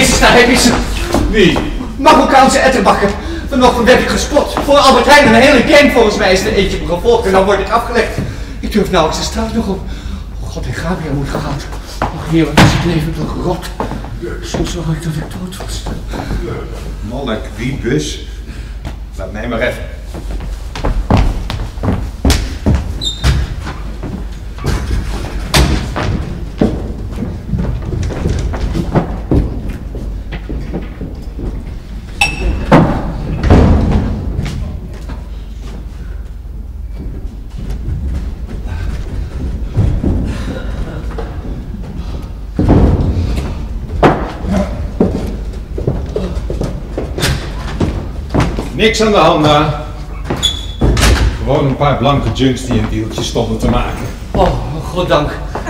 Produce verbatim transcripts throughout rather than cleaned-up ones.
Jezus, daar heb je ze. Wie? Marokkaanse ettenbakken. Vanochtend werd ik gespot. Voor Albert Heijn een hele gang volgens mij is er eentje me gevolgd en dan word ik afgelegd. Ik durf nauwelijks de straat nog op. Oh God, en Gabriel moet gehouden. Och heerlijk, is het leven toch rot. Soms zag ik dat ik dood was. Monnik, Wiebus. Laat mij maar even. Niks aan de hand, hè? Gewoon een paar blanke junks die een deeltje stonden te maken. Oh, goddank.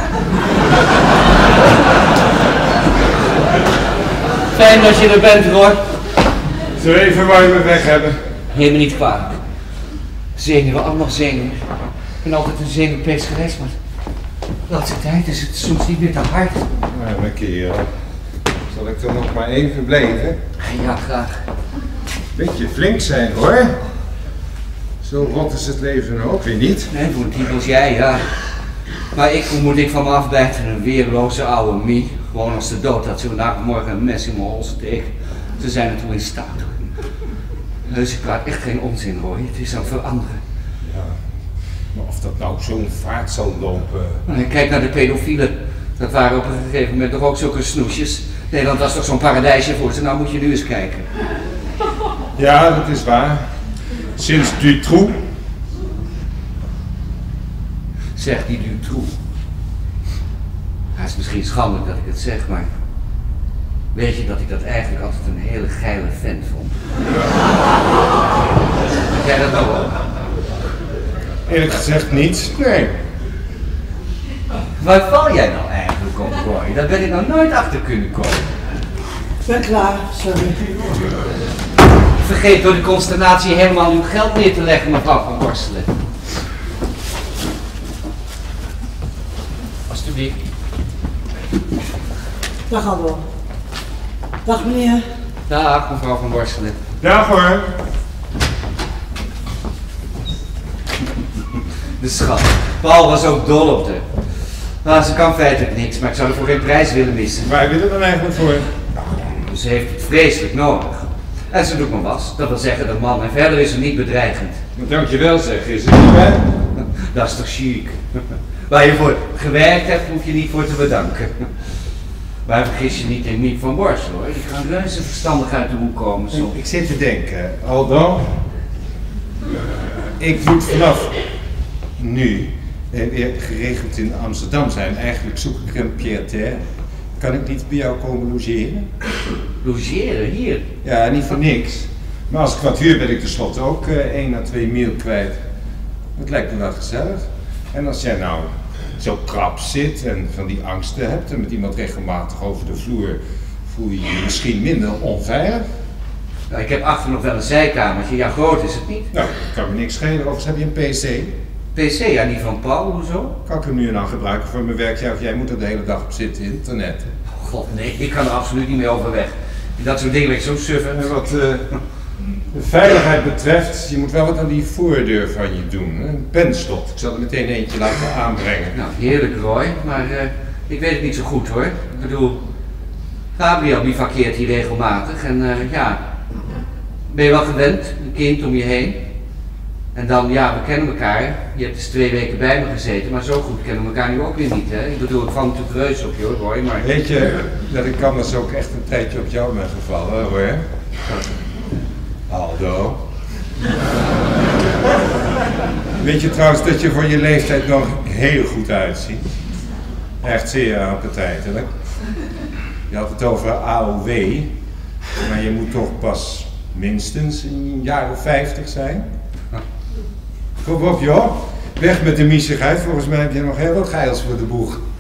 Fijn dat je er bent, hoor. Zo even waar je me weg hebben. Neem me niet kwalijk. Zenuwen, allemaal zenuwen. Ik ben altijd een zenuwpees maar de laatste tijd is het soms niet meer te hard. Nou, een keer. Zal ik er nog maar even blijven? Ja, graag. Beetje flink zijn, hoor. Zo rot is het leven ook weer niet. Nee, voor een type als jij, ja. Maar ik, hoe moet ik van me afbijten? Een weerloze oude mie. Gewoon als de dood had ze vandaag morgen een mes in mijn hol steken. Ze zijn er toe in staat. Dus ik praat echt geen onzin, hoor. Het is aan het veranderen. Ja, maar of dat nou zo'n vaart zal lopen... Kijk naar de pedofielen. Dat waren op een gegeven moment toch ook zulke snoesjes. Nederland was toch zo'n paradijsje voor ze. Nou moet je nu eens kijken. Ja, dat is waar. Sinds Dutroux. Zeg die Dutroux. Het is misschien schandelijk dat ik het zeg, maar... Weet je dat ik dat eigenlijk altijd een hele geile vent vond? Heb jij dat nou ook? Eerlijk gezegd niet. Nee. Waar val jij nou eigenlijk op, Roy? Daar ben ik nog nooit achter kunnen komen. Ik ben klaar, sorry. Vergeet door de consternatie helemaal uw geld neer te leggen, mevrouw Van Borselen. Alsjeblieft. Dag Aldo. Dag meneer. Dag mevrouw Van Borselen. Dag hoor. De schat. Paul was ook dol op haar. Nou, ze kan feitelijk niks, maar ik zou er voor geen prijs willen missen. Waar wil je er dan eigenlijk voor? Ze heeft het vreselijk nodig. En ze doet me was. Dat wil zeggen de man. En verder is ze niet bedreigend. Dankjewel zeg, is het niet bij? Dat is toch chic. Waar je voor gewerkt hebt, hoef je niet voor te bedanken. Maar vergis je niet in Miep van Borselen, hoor. Die kan reuze verstandig uit de hoek komen soms. Ik zit te denken, Aldo. Ik moet vanaf nu eh, weer geregeld in Amsterdam zijn. Eigenlijk zoek ik een pied-à-terre. Kan ik niet bij jou komen logeren? Logeren hier? Ja, niet voor niks. Maar als ik wat huur ben ik tenslotte ook uh, één à twee mil kwijt. Dat lijkt me wel gezellig. En als jij nou zo krap zit en van die angsten hebt en met iemand regelmatig over de vloer, voel je je misschien minder onveilig? Nou, ik heb achter nog wel een zijkamertje. Ja, groot is het niet. Nou, kan me niks schelen. Overigens heb je een pc. P C, ja, die van Paul, hoezo? Kan ik hem nu en dan gebruiken voor mijn werk? Ja, of jij moet er de hele dag op zitten, internet. Oh, God, nee, ik kan er absoluut niet mee overweg. Dat soort dingen ben ik zo suffen. En wat uh, de veiligheid betreft, je moet wel wat aan die voordeur van je doen. Een penslot. Ik zal er meteen eentje laten aanbrengen. Nou, heerlijk Roy, maar uh, ik weet het niet zo goed hoor. Ik bedoel, Gabriel bivakkeert hier regelmatig en uh, ja, ben je wel gewend, een kind om je heen. En dan, ja, we kennen elkaar. Je hebt dus twee weken bij me gezeten, maar zo goed kennen we elkaar nu ook weer niet, hè. Ik bedoel, ik val natuurlijk reuze op je hoor, Roy, maar... Weet je, dat ik anders ook echt een tijdje op jou ben gevallen, hoor. Aldo. Weet je trouwens dat je voor je leeftijd nog heel goed uitziet? Echt zeer appetijtelijk. Je had het over A O W, maar je moet toch pas minstens een jaar of vijftig zijn. Kom op joh, weg met de miezigheid, volgens mij heb je nog heel wat geils voor de boeg.